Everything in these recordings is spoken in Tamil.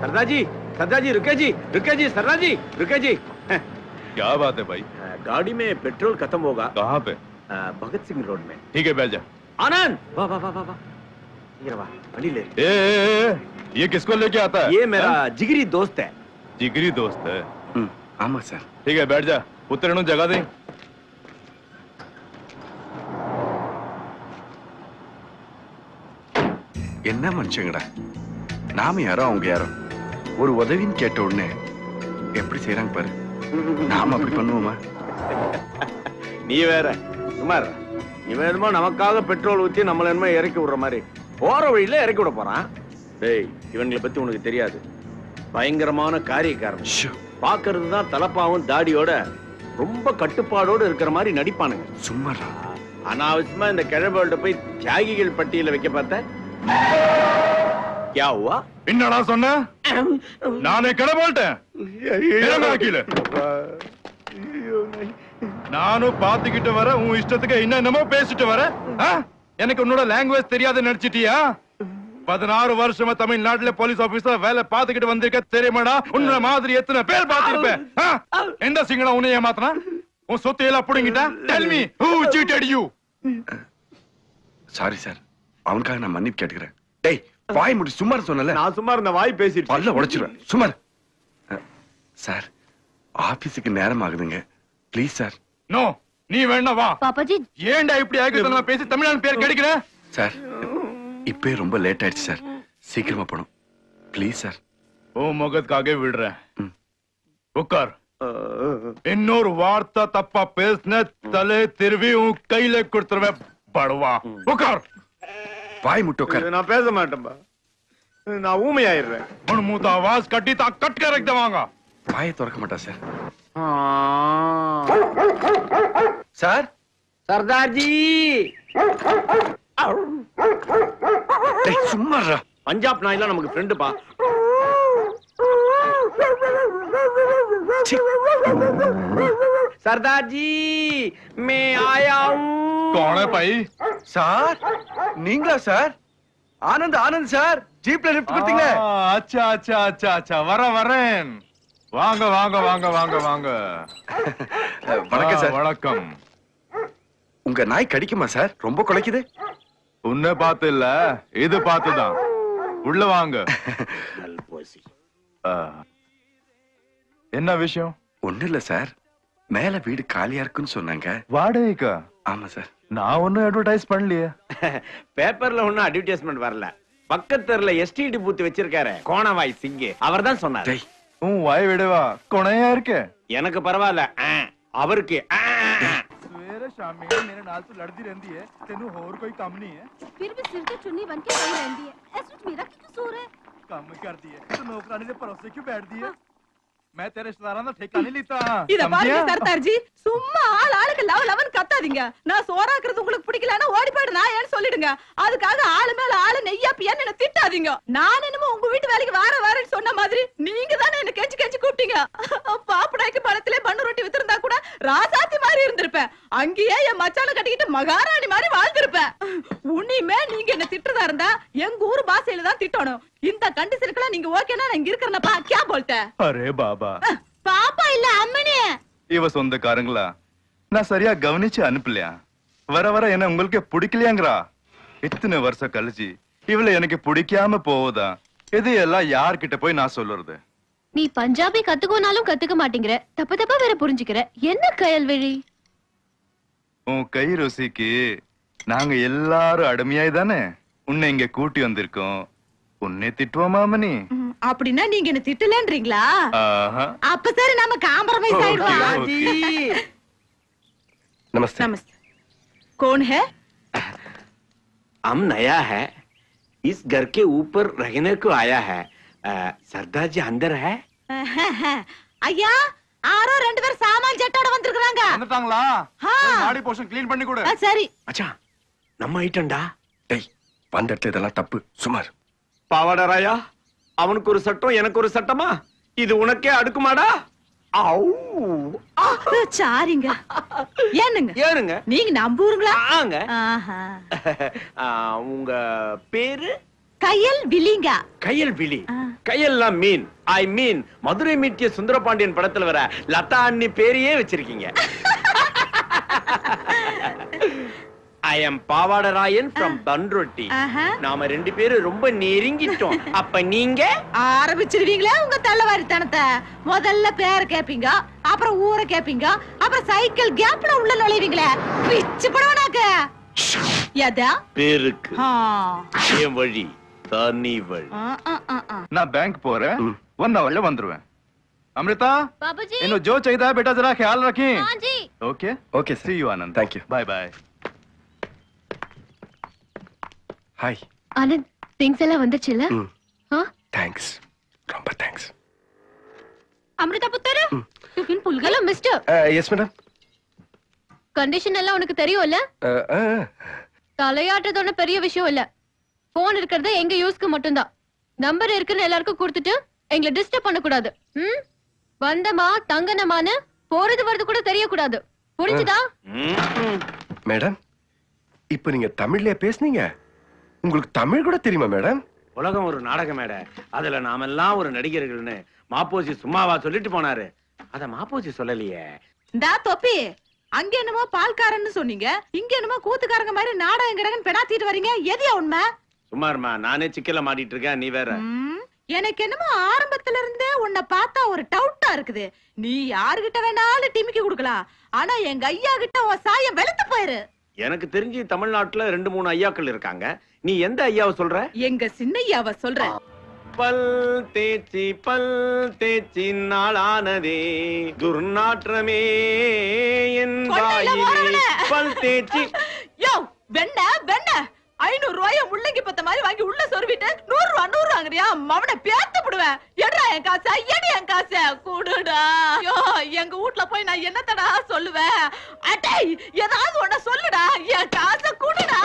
सरदार जी रुके जी सरदार जी रुके जी। क्या बात है भाई? गाड़ी में पेट्रोल खत्म होगा। कहाँ पे? भगत सिंह रोड में। ठीक है बैठ जा। आनंद वाह वाह वाह वाह, ये वाह गाड़ी ले। ये किसको लेके आता है? ये मेरा जिगरी दोस्त है। जिगरी दोस्त है? आमा सर। ठीक है बैठ जा, उतरने जगह दे। என்ன மனுஷங்கடா, நாம யாரோ அவங்க யாரோ, ஒரு உதவின்னு கேட்ட உடனே எப்படி செய்யறாங்க பாரு. நாம அப்படி பண்ணுவோமா? நீ வேற சுமார், இவன் என்னமோ நமக்காக பெட்ரோல் ஊத்தி நம்மள என்னமோ இறக்கி விடுற மாதிரி போற வழியில இறக்கி விட போறான். டேய், இவங்களை பத்தி உனக்கு தெரியாது, பயங்கரமான காரியக்காரன். பாக்குறது தான் தலப்பாவும் தாடியோட ரொம்ப கட்டுப்பாடோடு இருக்கிற மாதிரி நடிப்பானுங்க. சும்மா அனாவசியமா இந்த கிழவர்கள்ட்ட போய் தியாகிகள் பட்டியல வைக்க பார்த்த. क्या हुआ? என்னடா சொன்ன? நானே கடவுள்ட்டேன். நானும் பாத்துக்கிட்டு வர, உன் இஷ்டத்துக்கு என்னமோ பேசிட்டு வர. எனக்கு உன்னோட லாங்குவேஜ் தெரியாத நினைச்சிட்டியா? 16 வருஷமா தமிழ்நாட்டுல போலீஸ் ஆபீசர் வேலை பாத்துக்கிட்டு வந்திருக்க தெரியுமாடா? உன்ன மாதிரி எத்தனை பேர் பாத்திருப்பேன். எந்த சிங்கள உன்னை ஏமாத்தனா? உன் சொத்து எல்லாம் புடுங்கிட்டா? Tell me who cheated you? Sorry sir, அவனுக்காக நான் மன்னிப்பு கேட்டுக்கிறேன். டேய் வாய் முடி, சும்மா சொன்னல. நான் சும்மா இருந்த வாய் பேசிட்டு பல்ல உடைச்சிருவேன். சும்மா சார், ஆபீஸுக்கு நேரம் ஆகுதுங்க, ப்ளீஸ் சார். நோ, நீ வேணா வா. பாப்பாஜி ஏன்டா இப்படி ஆகிட்டு பேசி தமிழ்நாடு பேர் கிடைக்கிற? சார் இப்பே ரொம்ப லேட் ஆயிடுச்சு சார், சீக்கிரமா போணும் ப்ளீஸ் சார். ஓ முகத்துக்காக விடுறேன், உட்கார். இன்னொரு வார்த்தை தப்பா பேசின தலை திருவி உன் கையில கொடுத்துருவேன் படுவா. உட்கார். வாய் முட்டு உட்கார். நான் பேச மாட்டேன்பா, நான் ஊமையாயிடுறேன். உன் மூத்த ஆவாஸ் கட்டி தா கட் कर रख देवांगा. வாயை திறக்க மாட்டா சார். சார் सरदार जी சும்மா பஞ்சாப் நாயில நமக்கு ஃப்ரெண்டு பா. सरदार जी मैं आया हूँ. कौन है भाई? சார் நீங்களா சார்? ஆனந்த் ஆனந்த் சார், ஜீப்ல லிஃப்ட் கொடுத்தீங்க. अच्छा अच्छा अच्छा अच्छा வரேன். வாங்க வாங்க வாங்க வாங்க வாங்க. வணக்கம் சார். வணக்கம். உங்க நாய் கடிக்குமா சார்? ரொம்ப குலைக்குது. உன்னை பார்த்து இல்ல, இது பார்த்துதான். உள்ள வாங்க. என்ன விஷயம்? ஒண்ணு இல்ல சார், மேல வீடு காலியா இருக்குன்னு சொன்னாங்க. வாடகைக்கா? ஆமா சார். நான் ஒன்னும் அட்வர்டைஸ் பண்ணலையே. பேப்பர்ல ஒன்னும் அட்வர்டைஸ்மெண்ட் வரல. பக்கத்துல எஸ்டிடி பூத் வச்சிருக்காரு கோணவாய் சிங்கே, அவர் தான் சொன்னாரு. உன் வாய் விடவா கொணையா இருக்கு. எனக்கு பரவாயில்ல, அவருக்கு सवेरे शाम में मेरे नाल तो लड़ती रहती है, तेनू और कोई काम नहीं है? फिर भी सिर पे चुन्नी बन के खड़ी रहती है, ऐसे मेरा क्या कसूर है? काम करती है तो नौकरानी से भरोसे क्यों बैठती है? मैं तेरे रिश्तेदारों का ठेका नहीं लेता. இத பாருங்க சர்தார் ஜி, சும்மா ஆளுக்கு லவன் கத்தாதீங்க. நான் சோறாக்குறது உங்களுக்கு பிடிக்கலன்னா ஓடி போயிடு நான் ஏன்னு சொல்லிடுங்க. அதுக்காக ஆளு மேல ஆளு நெய்யா பியான்னு என்ன திட்டாதீங்க. நான் என்னமோ உங்க வீட்டு வேலைக்கு வரேன்னு சொன்ன மாதிரி நீங்க தானே என்ன கெஞ்சி கெஞ்சி கூப்பிட்டீங்க. பாப்படாய்க்கு பழத்திலே பண்ணு ரொட்டி வித்திருந்தா கூட ராசாத்தி மாதிரி இருந்திருப்பேன். அங்கேயே என் மச்சான கட்டிக்கிட்டு மகாராணி மாதிரி வாழ்ந்திருப்பேன். உன்னிமே நீங்க என்ன திட்டுறதா இருந்தா எங்க ஊர் பாஷையில தான் திட்டணும். இந்த கண்டிஷனுக்குலாம் நீங்க ஓகேனா நான் இங்க இருக்கிறனப்பா. क्या बोलते? அரே பாபா, பாப்பா இல்ல அம்மனே. இவ சொந்தக்காரங்களா? நான் சரியா கவனிச்சு அனுப்பலையா? வர வர என்ன உங்களுக்கு பிடிக்கலையாங்கறா? இத்தனை வருஷம் கழிச்சு இவள எனக்கு பிடிக்காம போவதா? இது எல்லாம் யார்கிட்ட போய் நான் சொல்றது? நீ பஞ்சாபி கத்துக்கோனாலும் கத்துக்க மாட்டேங்கிற, தப்பு தப்பா வேற புரிஞ்சுக்கிற. என்ன கயல்வெளி? உன் கை ருசிக்கு நாங்க எல்லாரும் அடிமையாய் தானே உன்னை இங்க கூட்டி வந்திருக்கோம். உன்னை திட்டுவோமா மணி? அப்படின்னா நீங்க என்ன திட்டலன்றீங்களா? அப்ப சரி, நாம காம்ப்ரமைஸ் ஆயிடுவோம். नमस्ते। नमस्ते। कौन है? हम नया है, इस घर के ऊपर रहने को आया है. सरदार जी अंदर है? ஐயா, ஆரோ ரெண்டு பேர் சாமான் ஜட்டோட வந்திருக்காங்க. வந்துட்டாங்களா? மாடி போஷன் க்ளீன் பண்ணி கொடு. சரி. அச்சா, நம்ம ஐட்டம்டா. டேய், வந்த இடத்துல இதெல்லாம் தப்பு. சுமார். பாவாடராயா, அவனுக்கு ஒரு சட்டம் எனக்கு ஒரு சட்டமா? இது உனக்கே அடுக்குமாடா? சாரிங்க. ஏனுங்க? ஏனுங்க? நீங்க நம்புறீங்களா? ஆங்க. உங்க பேரு? கையல் விழிங்க. கையல் விழி. கையெல்லாம் மீன். ஐ மீன் மதுரை மீட்டிய சுந்தரபாண்டியன் படத்துல வர லதா அண்ணி பேரையே வச்சிருக்கீங்க. I am Pavadarayan from Panruti. நாம ரெண்டு பேரும் ரொம்ப நெருங்கிட்டோம். அப்ப நீங்க ஆரம்பிச்சிருவீங்களே உங்க தள்ளவாரித்தனத்தை. முதல்ல பேர கேப்பீங்க, அப்புறம் ஊரை கேப்பீங்க, அப்புறம் சைக்கிள் கேப்ல உள்ள நுழைவீங்களே. பிச்சு படுவனாக்க எதா பேருக்கு என் வழி தனி வழி. நான் பேங்க் போறேன், 1 hourல வந்துருவேன். अमृता बाबूजी इन्हों जो चाहिए बेटा जरा ख्याल रखें. हाँ जी. Okay okay see sir. You Anand. Thank you. Bye bye. Hi. Anand things எல்லாம் வந்துச்சுல? தேங்க்ஸ், ரொம்ப தேங்க்ஸ். அமிர்தா புத்தர டிஃபன் புல்கல மிஸ்டர். Yes madam. கண்டிஷன் எல்லாம் உனக்கு தெரியும்ல? தலையாட்டுறது ஒன்றும் பெரிய விஷயம் இல்ல. போன் இருக்கிறது எங்க யூஸ்க்கு மட்டும்தான். நம்பர் இருக்குன்னு எல்லாருக்கும் கொடுத்துட்டு எங்களை டிஸ்டர்ப் பண்ண கூடாது. வந்தமா தங்கனமான போறது வரது கூட தெரியக்கூடாது. புரிஞ்சுதா? மேடம், இப்ப நீங்க தமிழ்ல பேசுனீங்க. உங்களுக்கு தமிழ் கூட தெரியுமா மேடம்? உலகம் ஒரு நாடக மேடை, அதுல நாமெல்லாம் ஒரு நடிகர்கள்னு மாப்போசி சும்மாவா சொல்லிட்டு போனாரு. அத மாப்போசி சொல்லலையே. டா தொப்பி, அங்க என்னமோ பால்காரன்னு சொன்னீங்க, இங்க என்னமோ கூத்துக்காரங்க மாதிரி நாடகம் கிடங்கன்னு பெடாத்திட்டு வரீங்க. எதியா உண்மை? சும்மா இருமா, நானே சிக்கல மாட்டிட்டு இருக்கேன், நீ வேற. எனக்கு என்னமோ ஆரம்பத்துல இருந்தே உன்னை பார்த்தா ஒரு டவுட்டா இருக்குது. நீ யாருகிட்ட வேணாலும் டிமிக்கி கொடுக்கலாம், ஆனா எங்க ஐயா கிட்ட உன் சாயம் வெளுத்து போயிரு. எனக்கு தெரிஞ்சு தமிழ்நாட்டுல 2-3 ஐயாக்கள் இருக்காங்க. நீ எந்த ஐயாவை சொல்ற? எங்க சின்னையாவ சொல்றேன். பல் தேச்சி நாளானதே துர்நாற்றமே என் வாயிலே பல் தேச்சி. யோ வெண்ண 500 ரூபாய முள்ளங்கி பத்த மாதிரி வாங்கி உள்ள சொருவிட்டு 100 ரூபா வாங்குறியா? மவனை பேத்து விடுவேன். எடா என் காசை, எடி என் காசை குடுடா. யோ எங்க வீட்ல போய் நான் என்னத்தடா சொல்லுவேன்? அடே ஏதாவது ஒண்ண சொல்லுடா. என் காசை குடுடா.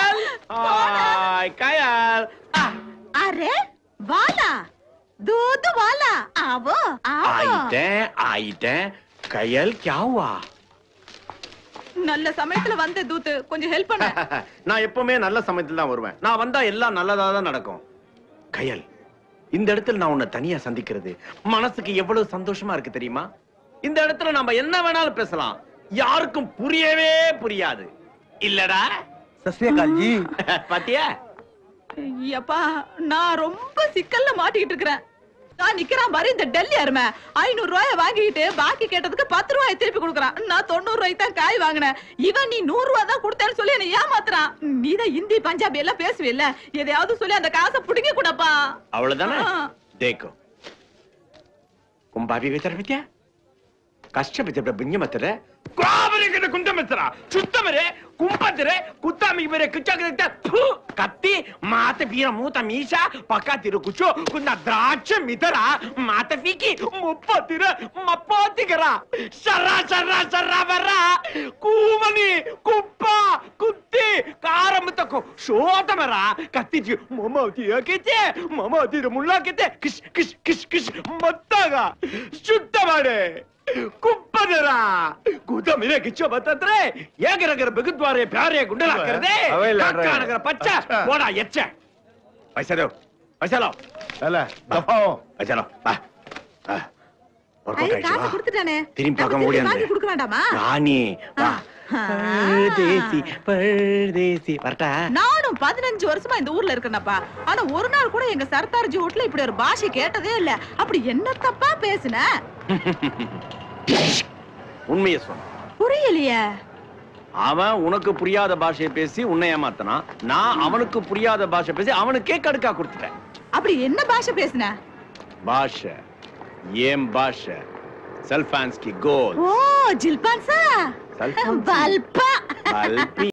கயால் அரே வாலா दूध वाला आवो आवो. आइटें कयल क्या हुआ? நல்ல சமயத்துல வந்த தூத்து, கொஞ்சம் ஹெல்ப் பண்ண. நான் எப்பவுமே நல்ல சமயத்துல தான் வருவேன். நான் வந்தா எல்லாம் நல்லதா தான் நடக்கும். கயல், இந்த இடத்துல நான் உன்னை தனியா சந்திக்கிறது மனசுக்கு எவ்வளவு சந்தோஷமா இருக்கு தெரியுமா? இந்த இடத்துல நாம என்ன வேணாலும் பேசலாம், யாருக்கும் புரியவே புரியாது. இல்லடா? சஸ்ரீகால் ஜி. பாத்தியா? ஐயப்பா, நான் ரொம்ப சிக்கல்ல மாட்டிக்கிட்டு இருக்கிறேன். நான் நிக்கிறான் பாரு இந்த டெல்லி அருமை. 500 ரூபாய வாங்கிட்டு பாக்கி கேட்டதுக்கு 10 ரூபாய் திருப்பி கொடுக்கறான். நான் 90 ரூபாய்க்கு தான் காய் வாங்கினேன். இவன் நீ 100 ரூபாய் தான் கொடுத்தேன்னு சொல்லி என்ன ஏமாத்துறான். நீதான் ஹிந்தி பஞ்சாபி எல்லாம் பேசுவீல்ல, எதையாவது சொல்லி அந்த காசை புடிங்க கூடப்பா. அவ்வளவுதானே? தேக்கோ கும்பாபி வித்தர வித்யா கஷ்டப்பட்டு பிஞ்ச மத்தர கோபரிக்கிட்ட குண்ட மத்தரா சுத்தமரே கும்பத்தரே குத்தாமி மேரே கிச்சா கத்தி மாத்த பீர மூத்த மீசா பக்காத்திரு குச்சோ குந்த திராட்சை மிதரா மாத்த பீக்கி முப்பத்திர மப்பாத்திகரா சரா சரா சரா வரா கூமணி குப்பா குத்தி காரமத்தக்கோ சோதமரா கத்திஜி மமாத்திர முள்ளாக்கித்தே கிஷ் கிஷ் கிஷ் கிஷ் மத்தாகா சுத்தமாடே ಕುಪ್ಪದರಾ ಕೂತಮಿರೆ ಕಿಚ್ಚೋ ಬತ್ತಂದ್ರೆ ಏಗರಗರ ಬೆಗುದ್ವಾರೆ ಪ್ಯಾರೆ ಗುಂಡಲಾಕರದೆ ಕಾಕನಗರ ಪಚ್ಚ ಓಡಾ ಎಚ್ಚ ಪೈಸಾ ಅಲ್ಲ ದಫಾओ ಪೈಸಾ ಬಾ காசு கொடுத்துட்டானே, திரும்பி பார்க்க முடியாது. வாங்கி கொடுக்க வேண்டாமா? ராணி வா. பரதேசி வரட்டா? நானும் 15 வருஷமா இந்த ஊர்ல இருக்கேனப்பா. ஆனா ஒரு நாள் கூட எங்க சர்தார்ஜி வீட்ல இப்படி ஒரு பாஷை கேட்டதே இல்ல. அப்படி என்ன தப்பா பேசுன? உண்மையை சொன்ன. புரியலையே. அவன் உனக்கு புரியாத பாஷையை பேசி உன்னை ஏமாத்தனான். நான் அவனுக்கு புரியாத பாஷை பேசி அவனுக்கே கடுக்கா கொடுத்துட்டேன். அப்படி என்ன பாஷை பேசுன? பாஷை ஏன் பாஷை சல்பான்ஸ்கி கோல். ஓ ஜில்பான்சா சல்பான்ஸ்கி பல்பா பல்பி